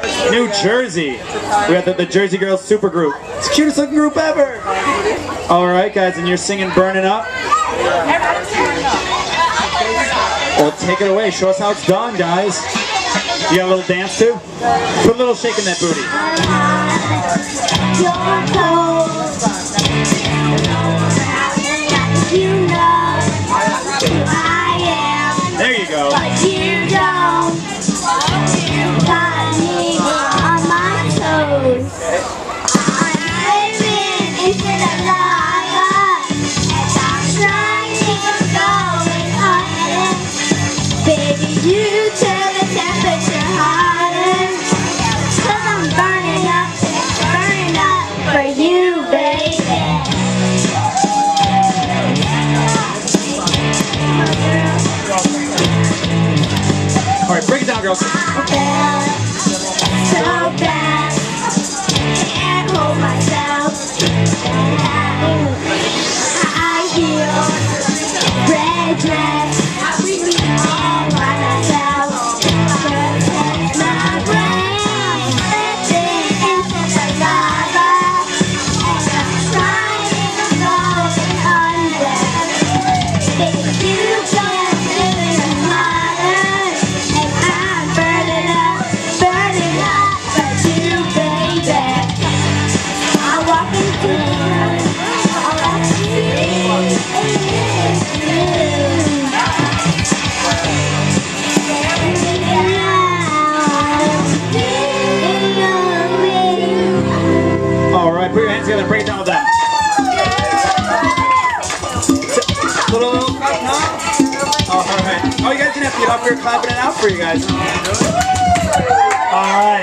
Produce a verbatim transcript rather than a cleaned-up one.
New Jersey. We got the, the Jersey Girls super group. It's the cutest looking group ever. All right, guys, and you're singing "Burning Up." Well, take it away. Show us how it's done, guys. You got a little dance too? Put a little shake in that booty. There you go. But you don't. You got me on my toes. I'm living into the liar, and I'm trying to go on. Baby, you turn the temperature hotter, 'cause I'm burning up, burning up for you, baby. All right, break it down, girls. So bad, so bad, can't hold myself. High heels, red dress, all by myself. Protect my brain, living into the lava, and I'm trying to go under. Baby, you can't live in the modern, and I'm burning up, burning up for you, baby. I'm walking through, all I see is you. All right, put your hands together and break it down with that. Little, little clap, huh? All right. Oh, you guys can have to get up here clapping it out for you guys. All right.